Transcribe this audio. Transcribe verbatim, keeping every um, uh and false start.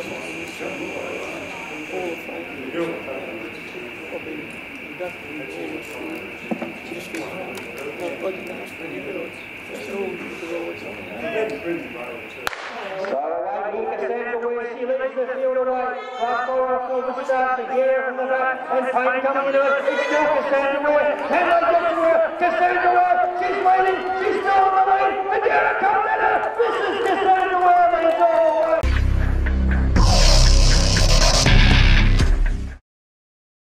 right, he can stand away, she leads the field away. Rock forward, over the start, the gear from the back, and Pine coming into it. It's Joker standing